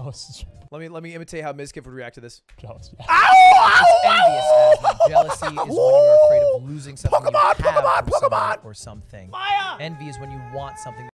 Jealous. Let me imitate how Mizkif would react to this. Jealous. Yeah. Ow! Envious, Aslan. Jealousy is when you are afraid of losing something you have from someone or something. Envy is when you want something